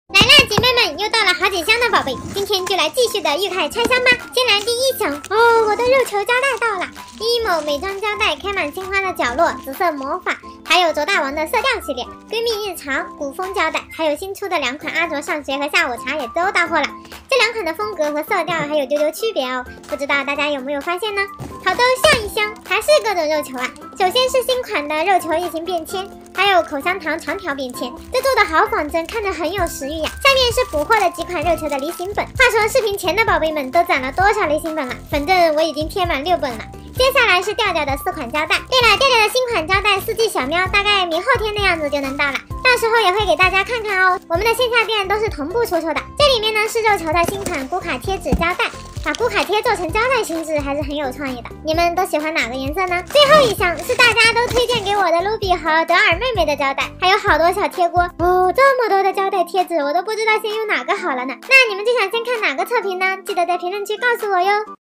来啦，姐妹们，又到了好几箱的宝贝，今天就来继续的愉快拆箱吧。先来第一箱哦，我的肉球胶带到了，emo 美妆胶带开满青花的角落，紫色魔法，还有卓大王的色调系列，闺蜜日常，古风胶带，还有新出的两款阿卓上学和下午茶也都到货了。这两款的风格和色调还有丢丢区别哦，不知道大家有没有发现呢？好的，下一箱还是各种肉球啊。首先是新款的肉球异形便签，还有口香糖长条便签，这做的好仿真，看着很有食欲呀。下面是补货的几款肉球的离形本。话说视频前的宝贝们都攒了多少离形本了？反正我已经贴满6本了。接下来是调调的4款胶带。对了，调调的新款胶带四季小喵大概明后天的样子就能到了，到时候也会给大家看看哦。我们的线下店都是同步出售的。这里面呢是肉球的新款咕卡贴纸胶带，把咕卡贴做成胶带形式还是很有创意的。你们都喜欢哪个颜色呢？最后一项是大家都推荐给我的 Ruby 和德尔妹妹的胶带，还有好多小贴锅哦，这么多的胶带贴纸，我都不知道先用哪个好了呢。那你们最想先看哪个测评呢？记得在评论区告诉我哟。